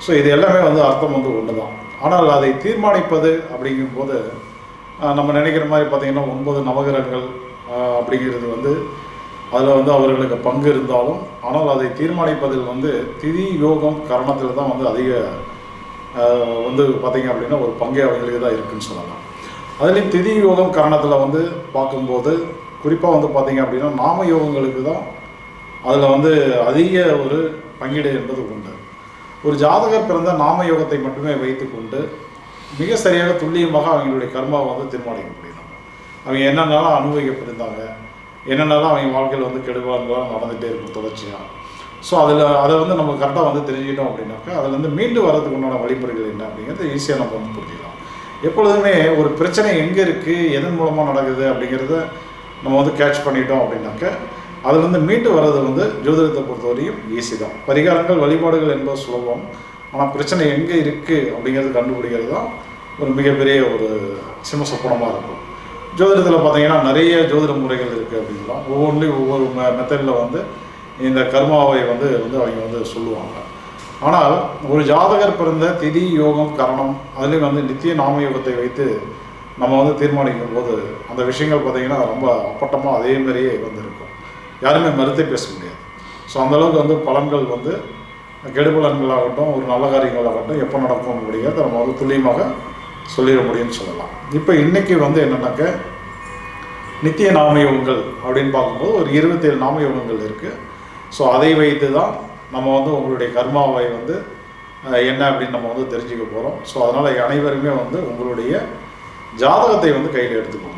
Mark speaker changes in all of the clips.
Speaker 1: So இது எல்லாமே வந்து அர்த்தம் வந்து ஒன்று தான். ஆனால் அதை தீர்மானிப்பது அப்படிங்கும்போது நம்ம நினைக்கிற மாதிரி பார்த்திங்கன்னா 9 நவகிரகங்கள் அப்படிங்கிறது வந்து அதில் வந்து அவர்களுக்கு பங்கு இருந்தாலும், ஆனால் அதை தீர்மானிப்பதில் வந்து திதி யோகம் கரணத்தில் தான் வந்து அதிக வந்து பார்த்திங்க அப்படின்னா ஒரு பங்கே அவங்களுக்கு தான் இருக்குதுன்னு சொல்லலாம். அதுலேயும் திதி யோகம் கரணத்தில் வந்து பார்க்கும்போது குறிப்பாக வந்து பார்த்திங்க அப்படின்னா நாம யோகங்களுக்கு தான் அதில் வந்து அதிக ஒரு பங்கீடு என்பது உண்டு. ஒரு ஜாதகர் பிறந்த நாம யோகத்தை மட்டுமே வைத்துக்கொண்டு மிக சரியாக துல்லியமாக அவங்களுடைய கர்மாவை வந்து தீர்மானிக்க முடியும். அவங்க என்னென்னாலும் அனுபவிக்கப்பட்டிருந்தாங்க, என்னென்னாலும் அவங்க வாழ்க்கையில் வந்து கெடுபாடுகளாக நடந்துகிட்டே இருக்கும் தொடர்ச்சியாக. ஸோ அதை வந்து நம்ம கரெக்டாக வந்து தெரிஞ்சுக்கிட்டோம் அப்படின்னாக்கா அதில் வந்து மீண்டு வர்றதுக்கு உண்டான வழிமுறைகள் என்ன அப்படிங்கிறது ஈஸியாக நம்ம வந்து புரிஞ்சுக்கலாம். எப்பொழுதுமே ஒரு பிரச்சனை எங்கே இருக்குது, எதன் மூலமாக நடக்குது அப்படிங்கிறத நம்ம வந்து கேட்ச் பண்ணிட்டோம் அப்படின்னாக்கா அதுலேருந்து மீண்டு வர்றது வந்து ஜோதிடத்தை பொறுத்தவரையும் ஈஸி தான். பரிகாரங்கள் வழிபாடுகள் என்பது சுலபம். ஆனால் பிரச்சனை எங்கே இருக்குது அப்படிங்கிறது கண்டுபிடிக்கிறது தான் ஒரு மிகப்பெரிய ஒரு சிம்மசப்பனமாக இருக்கும். ஜோதிடத்தில் பார்த்திங்கன்னா நிறைய ஜோதிட முறைகள் இருக்குது அப்படின்லாம். ஒவ்வொன்றையும் ஒவ்வொரு மெத்தடில் வந்து இந்த கர்மாவை வந்து அவங்க வந்து சொல்லுவாங்க. ஆனால் ஒரு ஜாதகர் பிறந்த திதி யோகம் கரணம் அதுலேயும் வந்து நித்திய நாம யோகத்தை வைத்து நம்ம வந்து தீர்மானிக்கும் போது அந்த விஷயங்கள் பார்த்திங்கன்னா ரொம்ப அப்பட்டமாக அதே மாதிரியே வந்து இருக்கும். யாருமே மறுத்தே பேச முடியாது. ஸோ அந்தளவுக்கு வந்து பலன்கள் வந்து கெடுபலன்களாகட்டும் ஒரு நல்ல காரியங்களாகட்டும் எப்போ நடக்கும் அப்படிங்கிறத நம்ம வந்து துல்லியமாக சொல்லிட முடியும்னு சொல்லலாம். இப்போ இன்றைக்கி வந்து என்னென்னாக்க நித்திய நாமயோகங்கள் அப்படின்னு பார்க்கும்போது ஒரு 27 நாமயோகங்கள் இருக்குது. ஸோ அதை வைத்து தான் நம்ம வந்து உங்களுடைய கர்மாவை வந்து என்ன அப்படின்னு நம்ம வந்து தெரிஞ்சுக்க போகிறோம். ஸோ அதனால் அனைவருமே வந்து உங்களுடைய ஜாதகத்தை வந்து கையில் எடுத்துக்கோங்க.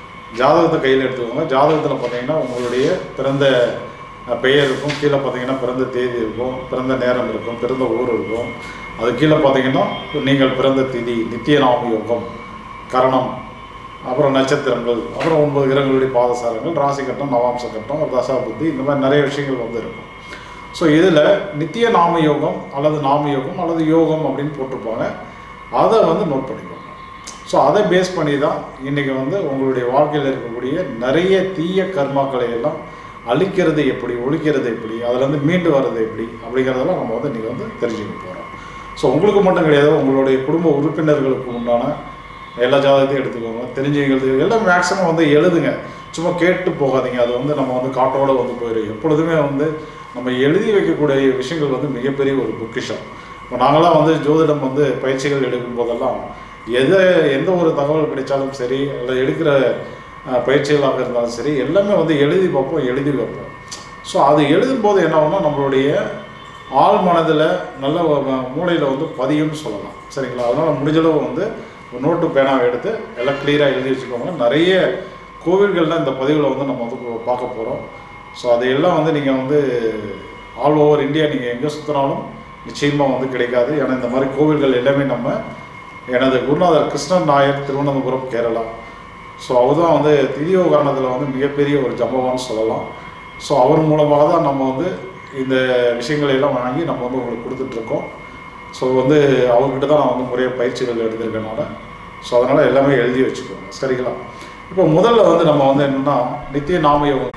Speaker 1: ஜாதகத்தில் பார்த்தீங்கன்னா உங்களுடைய பிறந்த பெயர் இருக்கும், கீழே பார்த்தீங்கன்னா பிறந்த தேதி இருக்கும், பிறந்த நேரம் இருக்கும், பிறந்த ஊர் இருக்கும். அது கீழே பார்த்தீங்கன்னா நீங்கள் பிறந்த திதி, நித்திய நாம யோகம், கரணம், அப்புறம் நட்சத்திரங்கள், அப்புறம் 9 கிரகங்களுடைய பாதசாரங்கள், ராசி கட்டம், நவாம்ச கட்டம், தசா புத்தி, இந்த மாதிரி நிறைய விஷயங்கள் வந்து இருக்கும். ஸோ இதில் நித்திய நாம யோகம் அல்லது நாம யோகம் அல்லது யோகம் அப்படின்னு போட்டிருப்பாங்க. அதை வந்து நோட் பண்ணிக்கோங்க. ஸோ அதை பேஸ் பண்ணி தான் இன்றைக்கி வந்து உங்களுடைய வாழ்க்கையில் இருக்கக்கூடிய நிறைய தீய கர்மாக்களை எல்லாம் அழிக்கிறது எப்படி, ஒழிக்கிறது எப்படி, அதில் மீண்டு வர்றது எப்படி அப்படிங்கிறதெல்லாம் நம்ம வந்து இன்றைக்கி வந்து தெரிஞ்சுக்க போகிறோம். ஸோ உங்களுக்கு மட்டும் கிடையாது, உங்களுடைய குடும்ப உறுப்பினர்களுக்கு உண்டான எல்லா ஜாதகத்தையும் எடுத்துக்கோங்க. தெரிஞ்சுக்கிறது எல்லாம் மேக்ஸிமம் வந்து எழுதுங்க. சும்மா கேட்டு போகாதீங்க. அது வந்து நம்ம வந்து காட்டோடு வந்து போயிடும். எப்பொழுதுமே வந்து நம்ம எழுதி வைக்கக்கூடிய விஷயங்கள் வந்து மிகப்பெரிய ஒரு பொக்கிஷம். இப்போ நாங்களாம் வந்து ஜோதிடம் வந்து பயிற்சிகள் எடுக்கும் போதெல்லாம் எந்த ஒரு தகவல் கிடைச்சாலும் சரி, இல்லை எடுக்கிற பயிற்சிகளாக இருந்தாலும் சரி, எல்லாமே வந்து எழுதி பார்ப்போம், எழுதி வைப்போம். ஸோ அது எழுதும்போது என்ன ஆகும்னா நம்மளுடைய ஆள் மனதில் நல்ல மூளையில் வந்து பதியும்னு சொல்லலாம். சரிங்களா? அதனால் முடிஞ்சளவு வந்து ஒரு நோட்டு பேனாவை எடுத்து எல்லாம் கிளியராக எழுதி வச்சுக்கோங்க. நிறைய கோவில்களில் இந்த பதிவில் வந்து நம்ம வந்து பார்க்க போகிறோம். ஸோ அதையெல்லாம் வந்து நீங்கள் வந்து ஆல் ஓவர் இந்தியா நீங்கள் எங்கே சுற்றினாலும் நிச்சயமாக வந்து கிடைக்காது. ஏன்னா இந்த மாதிரி கோவில்கள் எல்லாமே நம்ம எனது குருநாதர் கிருஷ்ணன் நாயர், திருவனந்தபுரம், கேரளா. ஸோ அவர் தான் வந்து திதியோகரணத்தில் வந்து மிகப்பெரிய ஒரு ஜம்பவான்னு சொல்லலாம். ஸோ அவர் மூலமாக தான் நம்ம வந்து இந்த விஷயங்களை எல்லாம் வாங்கி நம்ம வந்து உங்களுக்கு கொடுத்துட்ருக்கோம். ஸோ வந்து அவர்கிட்ட தான் நான் வந்து முறைய பயிற்சிகள் எடுத்திருக்கனால ஸோ அதனால் எல்லாமே எழுதி வச்சுக்கோங்க. சரிங்களா? இப்போ முதல்ல வந்து நம்ம வந்து என்னென்னா நித்திய நாமயோகம்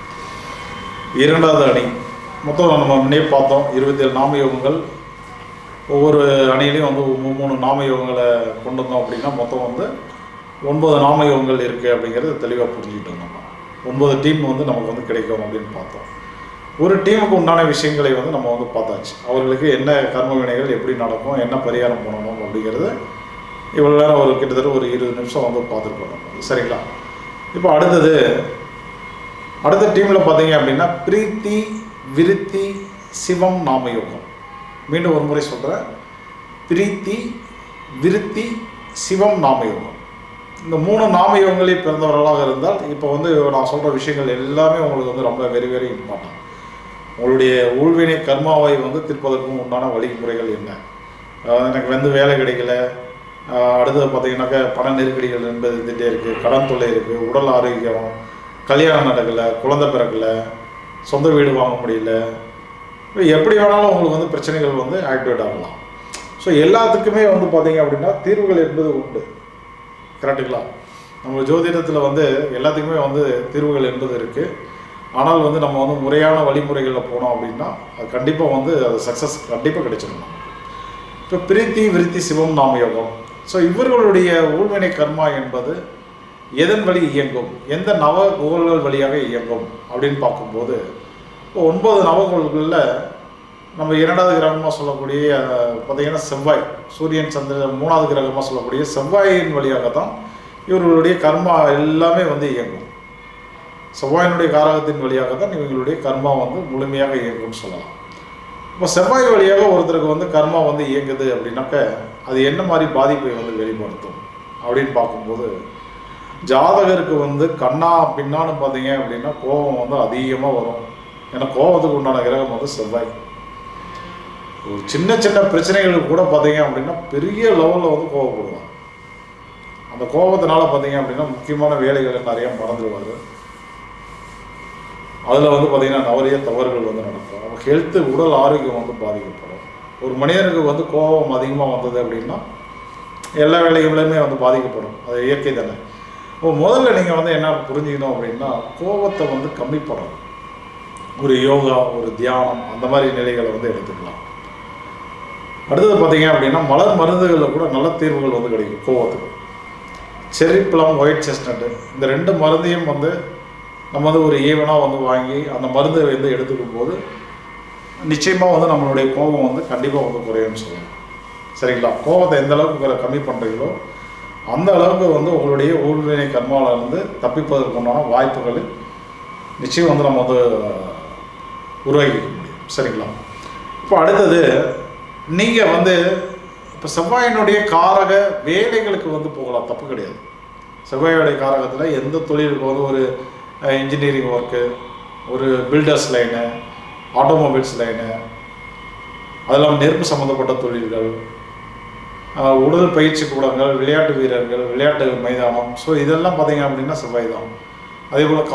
Speaker 1: 2வது அணி. மொத்தம் நம்ம முன்னே பார்த்தோம் 27 நாமயோகங்கள். ஒவ்வொரு அணியிலையும் வந்து 3 நாமயோகங்களை கொண்டு வந்தோம் அப்படின்னா மொத்தம் வந்து 9 நாமயோகங்கள் இருக்குது அப்படிங்கிறது தெளிவாக புரிஞ்சுக்கிட்டோம். நம்ம 9 டீம் வந்து நமக்கு வந்து கிடைக்கும் அப்படின்னு பார்த்தோம். ஒரு டீமுக்கு உண்டான விஷயங்களை வந்து நம்ம வந்து பார்த்தாச்சு. அவர்களுக்கு என்ன கர்ம வினைகள் எப்படி நடக்கும், என்ன பரிகாரம் பண்ணணும் அப்படிங்கிறது இவ்வளோ நேரம் ஒரு கிட்டத்தட்ட ஒரு 20 நிமிஷம் வந்து பார்த்துருக்கோம் நம்ம. சரிங்களா? இப்போ அடுத்த டீமில் பார்த்தீங்க அப்படின்னா பிரீத்தி, விருத்தி, சிவம் நாமயோகம். மீண்டும் ஒரு முறை சொல்கிறேன். பிரீத்தி, விருத்தி, சிவம் நாமயோகம். இந்த 3 நாமயோகங்களே பிறந்தவர்களாக இருந்தால் இப்போ வந்து நான் சொல்கிற விஷயங்கள் எல்லாமே உங்களுக்கு வந்து ரொம்ப வெரி வெரி இம்பார்ட்டன்ட். உங்களுடைய ஊழ்வினை கர்மாவை வந்து தீர்ப்பதற்கும் உண்டான வழிமுறைகள் என்ன, எனக்கு வந்து வேலை கிடைக்கல, அடுத்தது பார்த்திங்கனாக்கா பண நெருக்கடிகள் என்பது இருந்துகிட்டே இருக்குது, கடன் தொல்லை இருக்குது, உடல் ஆரோக்கியம், கல்யாணம் நடக்கலை, குழந்தை பிறக்கலை, சொந்த வீடு வாங்க முடியல, எப்படி வேணாலும் உங்களுக்கு வந்து பிரச்சனைகள் வந்து ஆக்டிவேட் ஆகலாம். ஸோ எல்லாத்துக்குமே வந்து பார்த்திங்க அப்படின்னா தீர்வுகள் என்பது உண்டு. கரெக்டுங்களா? நம்ம ஜோதிடத்தில் வந்து எல்லாத்துக்குமே வந்து தீர்வுகள் என்பது இருக்குது. ஆனால் வந்து நம்ம வந்து முறையான வழிமுறைகளில் போனோம் அப்படின்னா அது கண்டிப்பாக வந்து அது சக்ஸஸ் கண்டிப்பாக கிடைச்சிடணும். இப்போ பிரீத்தி விருத்தி சிவம் நாம யோகம். ஸோ இவர்களுடைய ஊழ்வினை கர்மா என்பது எதன் வழி இயங்கும், எந்த நவகோள்கள் வழியாக இயங்கும் அப்படின்னு பார்க்கும்போது, இப்போ 9 நவகோள்களில் நம்ம 2வது கிரகமாக சொல்லக்கூடிய பார்த்திங்கன்னா செவ்வாய், சூரியன் சந்திரன் 3வது கிரகமாக சொல்லக்கூடிய செவ்வாயின் வழியாக தான் இவர்களுடைய கர்மா எல்லாமே வந்து இயங்கும். செவ்வாயினுடைய காரகத்தின் வழியாக தான் இவங்களுடைய கர்மா வந்து முழுமையாக இயங்கும்னு சொல்லலாம். இப்போ செவ்வாய் வழியாக ஒருத்தருக்கு வந்து கர்மா வந்து இயங்குது அப்படின்னாக்க அது என்ன மாதிரி பாதிப்பை வந்து வெளிப்படுத்தும் அப்படின்னு பார்க்கும்போது, ஜாதகருக்கு வந்து கண்ணா பின்னான்னு பார்த்தீங்க அப்படின்னா கோபம் வந்து அதிகமாக வரும். ஏன்னா கோபத்துக்கு உண்டான கிரகம் வந்து செவ்வாய். ஒரு சின்ன சின்ன பிரச்சனைகளுக்கு கூட பார்த்தீங்க அப்படின்னா பெரிய லெவலில் வந்து கோபப்படுவாங்க. அந்த கோபத்தினால பார்த்தீங்க அப்படின்னா முக்கியமான வேலைகளை நிறைய மறந்துடுவார். அதில் வந்து பார்த்திங்கன்னா நிறைய தவறுகள் வந்து நடக்கும். அவங்க ஹெல்த்து, உடல் ஆரோக்கியம் வந்து பாதிக்கப்படும். ஒரு மனிதனுக்கு வந்து கோபம் அதிகமாக வந்தது அப்படின்னா எல்லா வேலைகளுமே வந்து பாதிக்கப்படும். அது இயற்கை தானே. இப்போ முதல்ல நீங்கள் வந்து என்ன புரிஞ்சுக்கணும் அப்படின்னா, கோபத்தை வந்து கம்மி பண்ணணும். ஒரு யோகா, ஒரு தியானம், அந்த மாதிரி நிலைகளை வந்து எடுத்துக்கலாம். அடுத்தது பார்த்தீங்க அப்படின்னா மலர் மருந்துகளில் கூட நல்ல தீர்வுகள் வந்து கிடைக்கும் கோபத்துக்கு. செர்ரி ப்ளம், ஒயிட் செஸ்னட்டு, இந்த 2 மருந்தையும் வந்து நம்ம வந்து ஒரு ஈவனாக வந்து வாங்கி அந்த மருந்தை வந்து எடுத்துக்கும் போது நிச்சயமாக வந்து நம்மளுடைய கோபம் வந்து கண்டிப்பாக வந்து குறையும்னு சொல்லலாம். சரிங்களா? கோபத்தை எந்த அளவுக்கு கம்மி பண்ணுறீங்களோ அந்த அளவுக்கு வந்து உங்களுடைய ஊழ்வினை கர்மாவிலிருந்து தப்பிப்பதற்கு உண்டான வாய்ப்புகள் நிச்சயம் வந்து நம்ம வந்து உருவாக்கிக்க முடியும். சரிங்களா? இப்போ அடுத்தது, நீங்கள் வந்து இப்போ செவ்வாயினுடைய காரக வேலைகளுக்கு வந்து போகலாம், தப்பு கிடையாது. செவ்வாயுடைய காரகத்தில் எந்த தொழிலுக்கு வந்து ஒரு இன்ஜினியரிங் ஒர்க்கு, ஒரு பில்டர்ஸ் லைனு, ஆட்டோமொபைல்ஸ் லைனு, அதெல்லாம் நெருப்பு சம்மந்தப்பட்ட தொழில்கள், உடல் பயிற்சி கூடங்கள், விளையாட்டு வீரர்கள், விளையாட்டு மைதானம், ஸோ இதெல்லாம் பார்த்திங்க அப்படின்னா செவ்வாய் தான். அதே போல்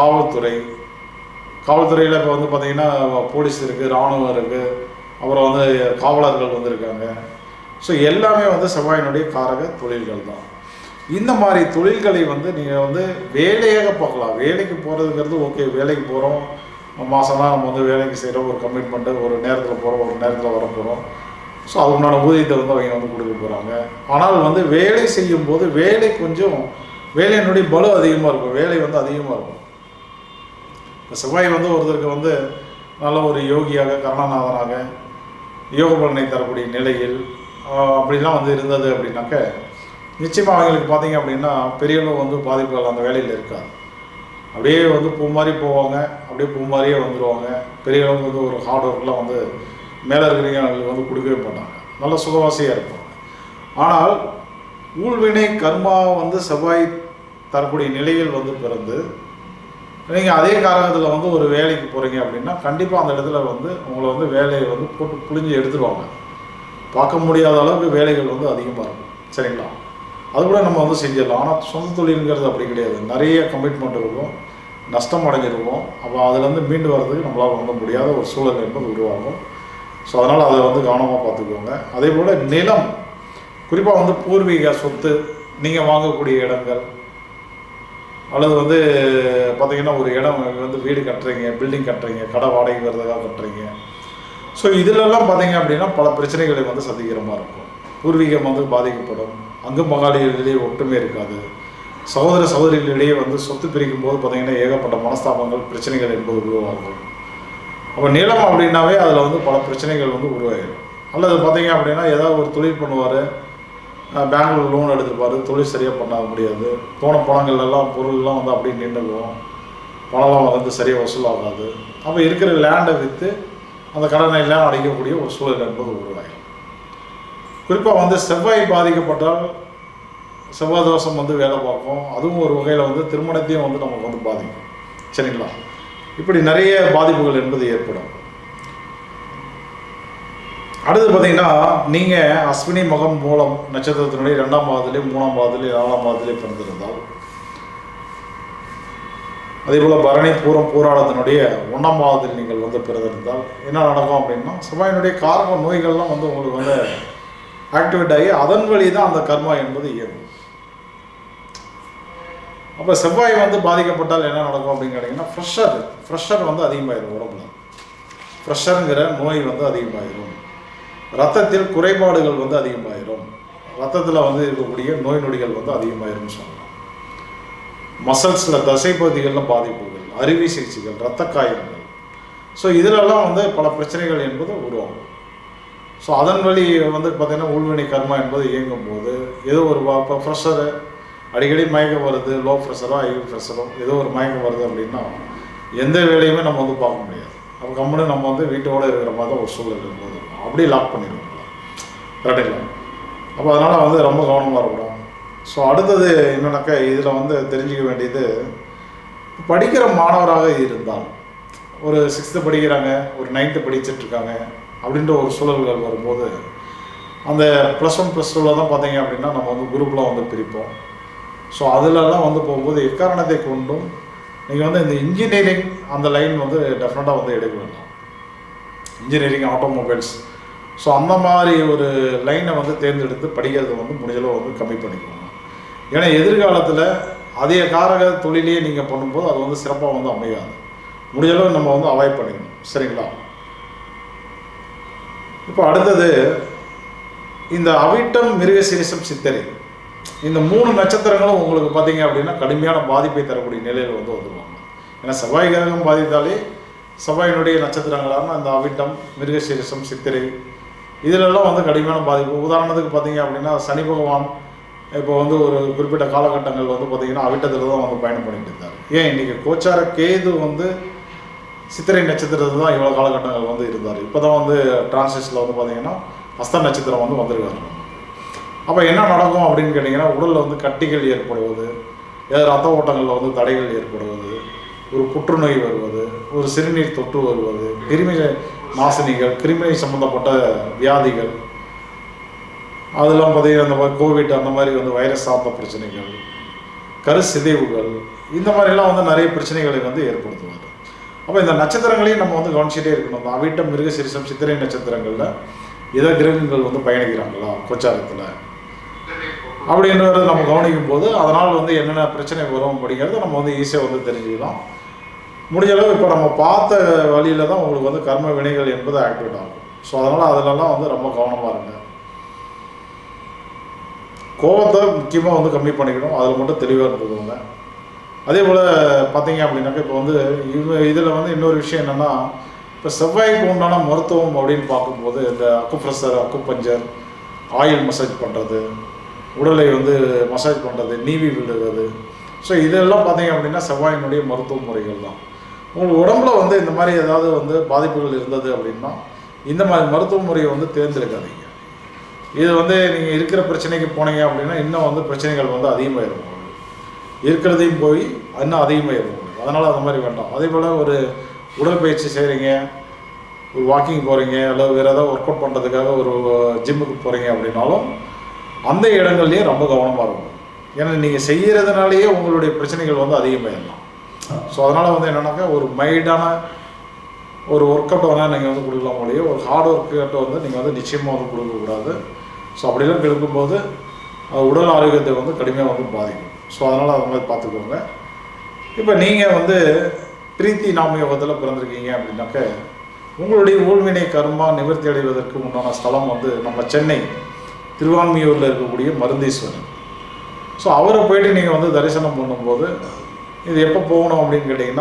Speaker 1: காவல்துறையில் இப்போ வந்து பார்த்திங்கன்னா போலீஸ் இருக்குது, இராணுவம் இருக்குது, அப்புறம் வந்து காவலர்கள் வந்துருக்காங்க. ஸோ எல்லாமே வந்து செவ்வாயினுடைய காரக தொழில்கள் தான். இந்த மாதிரி தொழில்களை வந்து நீங்கள் வந்து வேலையாக பார்க்கலாம். வேலைக்கு போகிறதுங்கிறது ஓகே, வேலைக்கு போகிறோம், மாதம்னா நம்ம வந்து வேலைக்கு செய்கிறோம், ஒரு கமிட்மெண்ட்டு, ஒரு நேரத்தில் போகிறோம், ஒரு நேரத்தில் வர போகிறோம். ஸோ அதுக்குண்டான ஊதியத்தை வந்து அவங்க வந்து கொடுக்க போகிறாங்க. ஆனால் வந்து வேலை செய்யும்போது வேலையினுடைய பலு அதிகமாக இருக்கும், வேலை வந்து அதிகமாக இருக்கும். இப்போ செவ்வாய் வந்து ஒருத்தருக்கு வந்து நல்ல ஒரு யோகியாக, கருணாநாதனாக, யோக பலனை தரக்கூடிய நிலையில் அப்படிலாம் வந்து இருந்தது அப்படின்னாக்க நிச்சயமாக அவங்களுக்கு பார்த்தீங்க அப்படின்னா பெரிய அளவு வந்து பாதிப்புகள் அந்த வேலையில் இருக்காது. அப்படியே வந்து பூ மாதிரி போவாங்க, அப்படியே பூ மாதிரியே வந்துடுவாங்க. பெரிய அளவுக்கு வந்து ஒரு ஹார்ட் ஒர்க்லாம் வந்து மேலே இருக்கிறவங்களுக்கு வந்து கொடுக்கவே மாட்டாங்க, நல்ல சுகவாசியாக இருப்பாங்க. ஆனால் ஊழ்வினை கர்மா வந்து செவ்வாய் தரக்கூடிய நிலையில் வந்து பிறந்து நீங்கள் அதே காரணத்தில் வந்து ஒரு வேலைக்கு போகிறீங்க அப்படின்னா கண்டிப்பாக அந்த இடத்துல வந்து உங்களை வந்து வேலையை வந்து போட்டு புழிஞ்சு எடுத்துருவாங்க. பார்க்க முடியாத அளவுக்கு வேலைகள் வந்து அதிகமாக இருக்கும். சரிங்களா? அது கூட நம்ம வந்து செஞ்சிடலாம். ஆனால் சொந்த தொழிலுங்கிறது அப்படி கிடையாது. நிறைய கமிட்மெண்ட் இருக்கும், நஷ்டம் அடைஞ்சிருக்கும். அப்போ அதுலேருந்து மீண்டு வர்றதுக்கு நம்மளால் வந்து முடியாத ஒரு சூழல் என்பது உருவாகும். ஸோ அதனால் அதை வந்து கவனமாக பார்த்துக்கோங்க. அதே போல் நிலம், குறிப்பாக வந்து பூர்வீக சொத்து, நீங்கள் வாங்கக்கூடிய இடங்கள், அல்லது வந்து பார்த்திங்கன்னா ஒரு இடம் வந்து வீடு கட்டுறீங்க, பில்டிங் கட்டுறீங்க, கடை வாடகை வரதுக்காக கட்டுறீங்க. ஸோ இதிலெல்லாம் பார்த்திங்க அப்படின்னா பல பிரச்சனைகளை வந்து சந்திக்கிற மாதிரி இருக்கும். பூர்வீகம் வந்து பாதிக்கப்படும், அங்கு மகாளிகளிடையே ஒற்றுமை இருக்காது, சகோதர சகோதரிகளிடையே வந்து சொத்து பிரிக்கும் போது பார்த்திங்கன்னா ஏகப்பட்ட மனஸ்தாபங்கள், பிரச்சனைகள் என்பது உருவாகும். அப்போ நிலம் அப்படின்னாவே அதில் வந்து பல பிரச்சனைகள் வந்து உருவாகிடும். அல்லது பார்த்திங்க அப்படின்னா ஏதாவது ஒரு தொழில் பண்ணுவார், பேங்க்கில் லோன் எடுத்துருப்பார், தொழில் சரியாக பண்ண முடியாது, போன பணங்கள்லாம் பொருள்லாம் வந்து அப்படியே நின்றுக்கும், பணம்லாம் வந்து சரியாக வசூலாகாது. அப்போ இருக்கிற லேண்டை விற்று அந்த கடனை எல்லாம் அடைக்கக்கூடிய ஒரு சூழல் என்பது உருவாகும். குறிப்பாக வந்து செவ்வாய் பாதிக்கப்பட்டால் செவ்வாய் தோஷம் வந்து வேலை பார்க்கும். அதுவும் ஒரு வகையில் வந்து திருமணத்தையும் வந்து நமக்கு வந்து பாதிக்கும். சரிங்களா? இப்படி நிறைய பாதிப்புகள் என்பது ஏற்படும். அடுத்து பார்த்தீங்கன்னா, நீங்கள் அஸ்வினி மகம் மூலம் நட்சத்திரத்தினுடைய 2ஆம் பாதத்திலே, 3ஆம் பாதத்திலே, 4ஆம் பாதத்திலே பிறந்திருந்தால், அதே போல் பரணி பூரம் பூராடத்தினுடைய 1ஆம் பாதத்தில் நீங்கள் வந்து பிறந்திருந்தால் என்ன நடக்கும் அப்படின்னா, செவ்வாயினுடைய காரக நோய்கள்லாம் வந்து உங்களுக்கு வந்து ஆக்டிவேட் ஆகி அதன் வழி தான் அந்த கர்மா என்பது இயங்கும். அப்போ செவ்வாய் வந்து பாதிக்கப்பட்டால் என்ன நடக்கும் அப்படின்னு கேட்டிங்கன்னா, ப்ரெஷர் வந்து அதிகமாகிடும். உடம்புல ப்ரெஷருங்கிற நோய் வந்து அதிகமாகிடும். ரத்தத்தில் குறைபாடுகள் வந்து அதிகமாயிரும், ரத்தத்தில் வந்து இருக்கக்கூடிய நோய் நொடிகள் வந்து அதிகமாயிரும்னு சொல்லலாம். மசில்ஸில் தசை பகுதிகளில் பாதிப்புகள், அறுவை சிகிச்சைகள், இரத்த காயங்கள், ஸோ இதிலெல்லாம் வந்து பல பிரச்சனைகள் என்பது உருவாகும். ஸோ அதன் வழி வந்து பார்த்திங்கன்னா உள்வினை கர்மா என்பது இயங்கும் போது ஏதோ ஒரு இப்போ ப்ரெஷரு அடிக்கடி மயக்கம் வருது, லோ ப்ரெஷரோ ஹை ப்ரெஷரோ ஏதோ ஒரு மயக்கம் வருது அப்படின்னா எந்த வேலையுமே நம்ம வந்து பார்க்க முடியாது. அப்போ கம்முன்னு நம்ம வந்து வீட்டோடு இருக்கிற மாதிரி தான் ஒரு சூழல் இருக்கும்போது அப்படியே லாக் பண்ணிடுவோம். கரெக்டுங்களா? அப்போ அதனால் வந்து ரொம்ப கவனமாக இருக்கணும். ஸோ அடுத்தது என்னன்னாக்கா இதில் வந்து தெரிஞ்சிக்க வேண்டியது, படிக்கிற மாணவராக இருந்தால் ஒரு 6th படிக்கிறாங்க, ஒரு 9th படிச்சுட்ருக்காங்க அப்படின்ற ஒரு சூழல்கள் வரும்போது அந்த +1 +2 தான் பார்த்தீங்க அப்படின்னா நம்ம வந்து குரூப்லாம் வந்து பிரிப்போம். ஸோ அதிலெல்லாம் வந்து போகும்போது எக்காரணத்தை கொண்டும் நீங்கள் வந்து இந்த இன்ஜினியரிங் அந்த லைன் வந்து டெஃபினட்டாக வந்து எடுக்க வேண்டாம். இன்ஜினியரிங், ஆட்டோமொபைல்ஸ், ஸோ அந்த மாதிரி ஒரு லைனை வந்து தேர்ந்தெடுத்து படிக்கிறத வந்து முடிஞ்சளவு வந்து கம்மி பண்ணிக்கோங்க. ஏன்னா எதிர்காலத்தில் அதே காரக தொழிலையே நீங்கள் பண்ணும்போது அது வந்து சிறப்பாக வந்து அமையாது. முடிஞ்சளவு நம்ம வந்து அவாய்ட் பண்ணிக்கணும். சரிங்களா? இப்போ அடுத்தது இந்த அவிட்டம், மிருகசீரிஷம், சித்திரை இந்த 3 நட்சத்திரங்களும் உங்களுக்கு பார்த்தீங்க அப்படின்னா கடுமையான பாதிப்பை தரக்கூடிய நிலையில் வந்து வந்துடுவாங்க. ஏன்னா செவ்வாய் கிரகம் பாதித்தாலே செவ்வாயினுடைய நட்சத்திரங்களான அந்த அவிட்டம், மிருகசீரிஷம், சித்திரை இதிலெல்லாம் வந்து கடுமையான பாதிப்பு. உதாரணத்துக்கு பார்த்தீங்க அப்படின்னா சனி பகவான் இப்போ வந்து ஒரு குறிப்பிட்ட காலகட்டங்கள் வந்து பார்த்திங்கன்னா அவிட்டத்தில் தான் வந்து பயணம் பண்ணிட்டு இருந்தார். ஏன் இன்றைக்கி கோச்சார கேது வந்து சித்திரை நட்சத்திரத்தில் தான் இவ்வளோ காலகட்டங்கள் வந்து இருந்தார். இப்போ தான் வந்து டிரான்சிஷனில் வந்து பார்த்திங்கன்னா ஹஸ்த நட்சத்திரம் வந்து வந்திருக்காரு. அப்போ என்ன நடக்கும் அப்படின்னு கேட்டிங்கன்னா உடலில் வந்து கட்டிகள் ஏற்படுவது, ரத்த ஓட்டங்களில் வந்து தடைகள் ஏற்படுவது, ஒரு புற்றுநோய் வருவது, ஒரு சிறுநீர் தொற்று வருவது, கிருமி நாசினிகள், கிருமி சம்மந்தப்பட்ட வியாதிகள், அதெல்லாம் பார்த்தீங்கன்னா அந்த மாதிரி கோவிட் அந்த மாதிரி வந்து வைரஸ் சார்ந்த பிரச்சனைகள், கரு சிதைவுகள், இந்த மாதிரிலாம் வந்து நிறைய பிரச்சனைகளை வந்து ஏற்படுத்துவார். அப்போ இந்த நட்சத்திரங்களையும் நம்ம வந்து கவனிச்சிட்டே இருக்கணும். அவிட்டம், மிருகசீரிஷம், சித்திரை நட்சத்திரங்களில் எதை கிரகங்கள் வந்து பயணிக்கிறாங்களா கோச்சாரத்தில் அப்படின்றத நம்ம கவனிக்கும் போது அதனால் வந்து என்னென்ன பிரச்சனை வரும் அப்படிங்கிறத நம்ம வந்து ஈஸியாக வந்து தெரிஞ்சுக்கலாம். முடிஞ்சளவு இப்போ நம்ம பார்த்த வழியில் தான் உங்களுக்கு வந்து கர்ம வினைகள் என்பது ஆக்டிவேட் ஆகும். ஸோ அதனால் அதிலெல்லாம் வந்து ரொம்ப கவனமாக இருங்க. கோபத்தை முக்கியமாக வந்து கம்மி பண்ணிக்கணும், அதில் மட்டும் தெளிவாக இருந்துக்கோங்க. அதே போல் பார்த்தீங்க அப்படின்னாக்கா இப்போ வந்து இதில் வந்து இன்னொரு விஷயம் என்னென்னா, இப்போ செவ்வாய்க்கு உண்டான மருத்துவம் அப்படின்னு பார்க்கும்போது இந்த அக்குப்ரெஷர், அக்குபஞ்சர், ஆயில் மசாஜ் பண்ணுறது, உடலை வந்து மசாஜ் பண்ணுறது, நீவி விடுறது, ஸோ இதெல்லாம் பார்த்தீங்க அப்படின்னா செவ்வாயினுடைய மருத்துவ முறைகள் தான். உங்களுக்கு உடம்புல வந்து இந்த மாதிரி ஏதாவது வந்து பாதிப்புகள் இருந்தது அப்படின்னா இந்த மாதிரி மருத்துவ முறையை வந்து தேர்ந்தெடுக்காதீங்க. இது வந்து நீங்கள் இருக்கிற பிரச்சனைக்கு போனீங்க அப்படின்னா இன்னும் வந்து பிரச்சனைகள் வந்து அதிகமாகிடும். இருக்கிறதையும் போய் இன்னும் அதிகமாகிடும். அதனால் அந்த மாதிரி வேண்டாம். அதே போல் ஒரு உடற்பயிற்சி செய்கிறீங்க, ஒரு வாக்கிங் போகிறீங்க, அல்லது வேறு ஏதாவது ஒர்க் அவுட் பண்ணுறதுக்காக ஒரு ஜிம்முக்கு போகிறீங்க அப்படின்னாலும் அந்த இடங்கள்லேயே ரொம்ப கவனமாக இருக்கும். ஏன்னா நீங்கள் செய்கிறதுனாலேயே உங்களுடைய பிரச்சனைகள் வந்து அதிகமாகிடலாம். ஸோ அதனால் வந்து என்னென்னாக்கா ஒரு மைல்டான ஒரு ஒர்க் அவுட் வேணால் நீங்கள் வந்து கொடுக்கலாம் முடியும். ஒரு ஹார்ட் ஒர்க் அவுட்டை வந்து நீங்கள் வந்து நிச்சயமாக வந்து கொடுக்கக்கூடாது. ஸோ அப்படிலாம் கெடுக்கும்போது உடல் ஆரோக்கியத்தை வந்து கடுமையாக வந்து பாதிக்கும். ஸோ அதனால் அது மாதிரி பார்த்துக்கோங்க. இப்போ நீங்கள் வந்து பிரீத்தி நாம யோகத்தில் பிறந்திருக்கீங்க அப்படின்னாக்க உங்களுடைய ஊழ்வினை கர்மா நிவர்த்தி அடைவதற்கு உண்டான ஸ்தலம் வந்து நம்ம சென்னை திருவான்மியூரில் இருக்கக்கூடிய மருந்தீஸ்வரன். ஸோ அவரை போயிட்டு நீங்கள் வந்து தரிசனம் பண்ணும்போது இது எப்போ போகணும் அப்படின்னு கேட்டிங்கன்னா,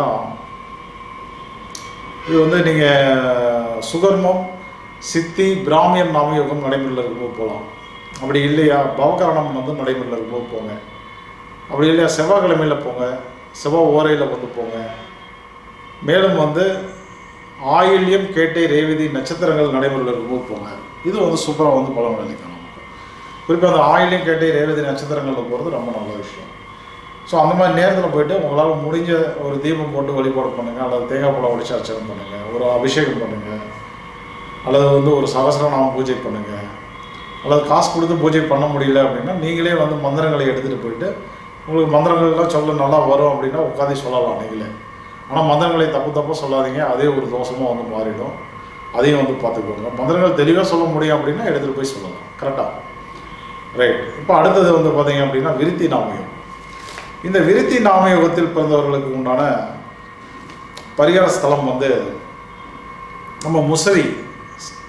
Speaker 1: இது வந்து நீங்கள் சுகர்மம், சித்தி, பிராமியம் நாமயோகம் நடைமுறையில் இருக்கும்போது போகலாம். அப்படி இல்லையா பவகரணம் வந்து நடைமுறையில் இருக்கும்போது போங்க. அப்படி இல்லையா செவ்வாய்க்கிழமையில் போங்க, செவ்வாய் ஓரையில் வந்து போங்க. மேலும் வந்து ஆயில்யம், கேட்டை, ரேவதி நட்சத்திரங்கள் நடைமுறையில் இருக்கும்போது போங்க. இது வந்து சூப்பராக வந்து பலன் அளிக்கும் நமக்கு. குறிப்பாக அந்த ஆயில்யம், கேட்டை, ரேவதி நட்சத்திரங்களில் போகிறது ரொம்ப நல்ல விஷயம். ஸோ அந்த மாதிரி நேரத்தில் போய்ட்டு உங்களால் முடிஞ்ச ஒரு தீபம் போட்டு வழிபாடு பண்ணுங்கள், அல்லது தேங்காய் பழம் ஒடிச்சு அர்ச்சனை பண்ணுங்கள், ஒரு அபிஷேகம் பண்ணுங்கள், அல்லது வந்து ஒரு சகஸ்ரநாமம் பூஜை பண்ணுங்கள், அல்லது காசு கொடுத்து பூஜை பண்ண முடியல அப்படின்னா நீங்களே வந்து மந்திரங்களை எடுத்துகிட்டு போயிட்டு உங்களுக்கு மந்திரங்கள்லாம் சொல்ல நல்லா வரும் அப்படின்னா உட்காந்து சொல்லலாம் நீங்களே. ஆனால் மந்திரங்களை தப்பாக சொல்லாதீங்க, அதே ஒரு தோஷமாக வந்து மாறிடும். அதையும் வந்து பார்த்துக்கோங்க. மந்திரங்கள் தெளிவாக சொல்ல முடியும் அப்படின்னா எடுத்துகிட்டு போய் சொல்லலாம். கரெக்டாக ரைட். இப்போ அடுத்தது வந்து பார்த்தீங்க அப்படின்னா விருத்தி நாமயோகம். இந்த விருத்தி நாமயோகத்தில் பிறந்தவர்களுக்கு உண்டான பரிகார ஸ்தலம் வந்து நம்ம முசிறி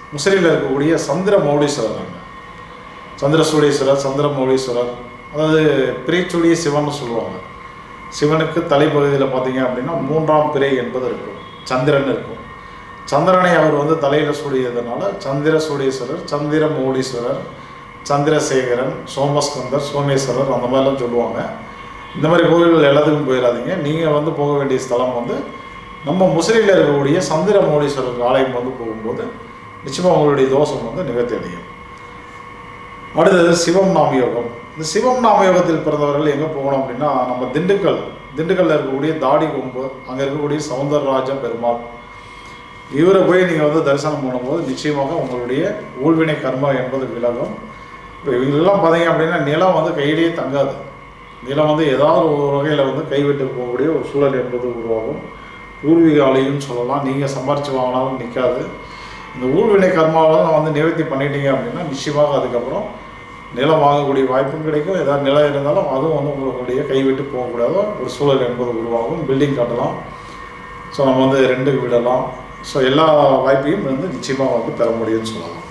Speaker 1: முசிறியில் இருக்கக்கூடிய சந்திரமௌலீஸ்வரர், சந்திரசூடீஸ்வரர், சந்திரமௌலீஸ்வரர், அதாவது பிறைச்சூடிய சிவன் சொல்லுவாங்க. சிவனுக்கு தலைப்பகுதியில் பார்த்தீங்க அப்படின்னா 3ஆம் பிறை என்பது இருக்கும், சந்திரன் இருக்கும். சந்திரனை அவர் வந்து தலையில் சூடியதுனால சந்திரசூடீஸ்வரர், சந்திரமௌலீஸ்வரர், சந்திரசேகரன், சோமஸ்கந்தர், சோமேஸ்வரர் அந்த மாதிரிலாம் சொல்லுவாங்க. இந்த மாதிரி கோவில்கள் எல்லாத்துக்கும் போயிடாதீங்க. நீங்கள் வந்து போக வேண்டிய ஸ்தலம் வந்து நம்ம முசிறியில் இருக்கக்கூடிய சந்திரமௌலீஸ்வரர் ஆலயம் வந்து போகும்போது நிச்சயமாக உங்களுடைய தோஷம் வந்து நிவர்த்தி அடையும். அடுத்தது சிவம் நாம யோகம். இந்த சிவம் நாம யோகத்தில் பிறந்தவர்கள் எங்கே போகணும் அப்படின்னா, நம்ம திண்டுக்கல்லில் இருக்கக்கூடிய தாடி கொம்பு, அங்கே இருக்கக்கூடிய சௌந்தரராஜ பெருமாள், இவரை போய் நீங்கள் வந்து தரிசனம் பண்ணும்போது நிச்சயமாக உங்களுடைய ஊழ்வினை கர்மா என்பது விலகும். இப்போ இவங்களெல்லாம் பார்த்தீங்க அப்படின்னா நிலம் வந்து கையிலேயே தங்காது. நிலம் வந்து ஏதாவது ஒரு வகையில் வந்து கைவிட்டு போகக்கூடிய ஒரு சூழல் என்பது உருவாகும். பூர்வீக ஆலையும் சொல்லலாம். நீங்கள் சம்பாரித்து வாங்கினாலும் நிற்காது. இந்த ஊழ்வினை கர்மாவெல்லாம் வந்து நிவர்த்தி பண்ணிட்டீங்க அப்படின்னா நிச்சயமாக அதுக்கப்புறம் நிலம் வாங்கக்கூடிய வாய்ப்பும் கிடைக்கும். ஏதாவது நிலம் இருந்தாலும் அதுவும் வந்து உங்களுடைய கைவிட்டு போகக்கூடாத ஒரு சூழல் என்பது உருவாகும். பில்டிங் கட்டலாம், ஸோ நம்ம வந்து ரெண்டுக்கு விடலாம். ஸோ எல்லா வாய்ப்பையும் வந்து நிச்சயமாக வந்து பெற முடியும்னு சொல்லலாம்.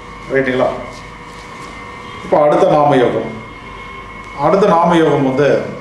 Speaker 1: ரைட்டுங்களா? இப்போ அடுத்த நாம யோகம் வந்து